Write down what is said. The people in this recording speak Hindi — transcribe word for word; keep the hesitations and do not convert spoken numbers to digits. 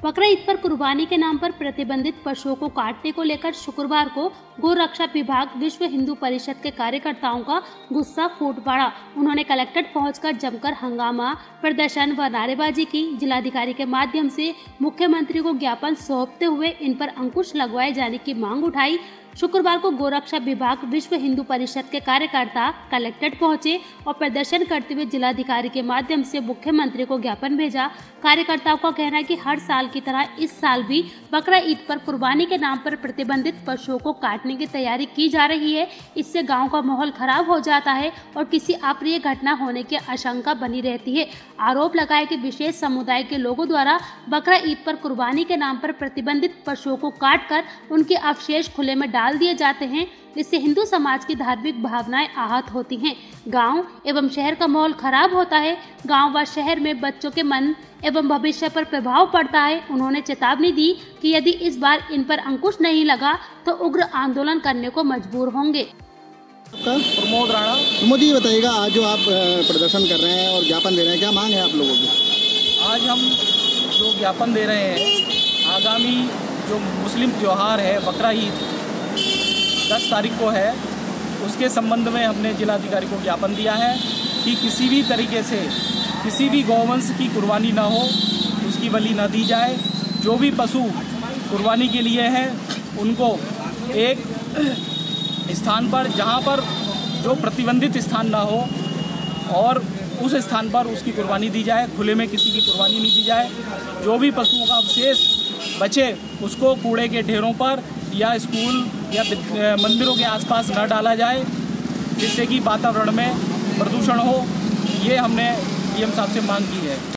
बकरा ईद पर कुर्बानी के नाम पर प्रतिबंधित पशुओं को काटने को लेकर शुक्रवार को गौ रक्षा विभाग विश्व हिंदू परिषद के कार्यकर्ताओं का गुस्सा फूट पड़ा। उन्होंने कलेक्ट्रेट पहुंचकर जमकर हंगामा, प्रदर्शन व नारेबाजी की। जिलाधिकारी के माध्यम से मुख्यमंत्री को ज्ञापन सौंपते हुए इन पर अंकुश लगवाए जाने की मांग उठाई। शुक्रवार को गोरक्षा विभाग विश्व हिंदू परिषद के कार्यकर्ता कलेक्ट्रेट पहुंचे और प्रदर्शन करते हुए जिलाधिकारी के माध्यम से मुख्यमंत्री को ज्ञापन भेजा। कार्यकर्ताओं का कहना है कि हर साल की तरह इस साल भी बकरा ईद पर कुर्बानी के नाम पर प्रतिबंधित पशुओं को काटने की तैयारी की जा रही है। इससे गांव का माहौल खराब हो जाता है और किसी अप्रिय घटना होने की आशंका बनी रहती है। आरोप लगाया कि विशेष समुदाय के लोगों द्वारा बकरा ईद पर कुर्बानी के नाम पर प्रतिबंधित पशुओं को काटकर उनके अवशेष खुले में डाल दिए जाते हैं। इससे हिंदू समाज की धार्मिक भावनाएं आहत होती हैं। गांव एवं शहर का माहौल खराब होता है। गांव व शहर में बच्चों के मन एवं भविष्य पर प्रभाव पड़ता है। उन्होंने चेतावनी दी कि यदि इस बार इन पर अंकुश नहीं लगा तो उग्र आंदोलन करने को मजबूर होंगे। प्रमोद राणा। प्रमोद जी बताइएगा, आज जो आप प्रदर्शन कर रहे हैं और ज्ञापन दे रहे हैं, क्या मांग है आप लोगों की? आज हम जो ज्ञापन दे रहे हैं, आगामी जो मुस्लिम त्यौहार है बकरा ईद दस तारीख को है, उसके संबंध में हमने जिलाधिकारी को ज्ञापन दिया है कि किसी भी तरीके से किसी भी गौवंश की कुर्बानी ना हो, उसकी बलि ना दी जाए। जो भी पशु कुर्बानी के लिए हैं उनको एक स्थान पर, जहां पर जो प्रतिबंधित स्थान ना हो और उस स्थान पर उसकी कुर्बानी दी जाए। खुले में किसी की कुर्बानी नहीं दी जाए। जो भी पशुओं का अवशेष बचे उसको कूड़े के ढेरों पर या स्कूल या मंदिरों के आसपास न डाला जाए, जिससे कि वातावरण में प्रदूषण हो। ये हमने डी एम साहब से मांग की है।